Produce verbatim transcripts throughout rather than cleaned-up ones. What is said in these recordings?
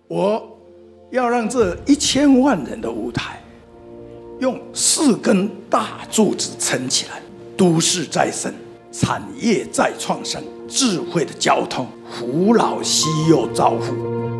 我要让这一千万人的舞台用四根大柱子撑起来，都市再生，产业再创生，智慧的交通，扶老携幼照护。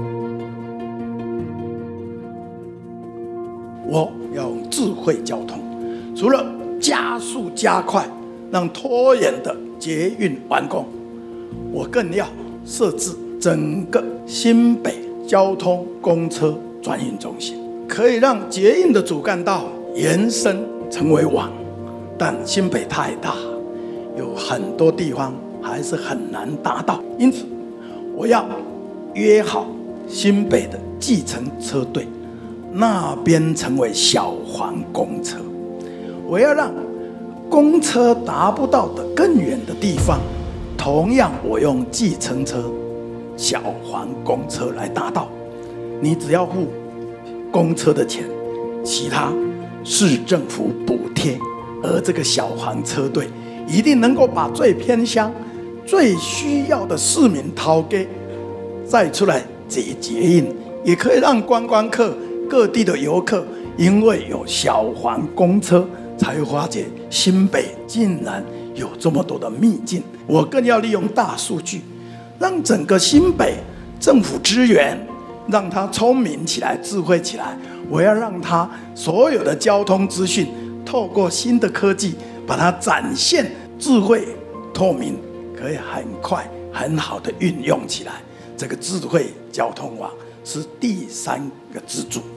我要用智慧交通，除了加速加快，让拖延的捷运完工，我更要设置整个新北交通公车转运中心，可以让捷运的主干道延伸成为网。但新北太大，有很多地方还是很难达到，因此我要约好新北的计程车队，那边成为小黄公车。我要让公车达不到的更远的地方，同样我用计程车、小黄公车来达到。你只要付公车的钱，其他市政府补贴，而这个小黄车队一定能够把最偏乡、最需要的市民掏给载出来解捷运，也可以让观光客、各地的游客，因为有小黄公车，才会发觉新北竟然有这么多的秘境。我更要利用大数据，让整个新北政府资源，让它聪明起来、智慧起来。我要让它所有的交通资讯，透过新的科技，把它展现智慧、透明，可以很快、很好的运用起来。这个智慧交通网是第三个支柱。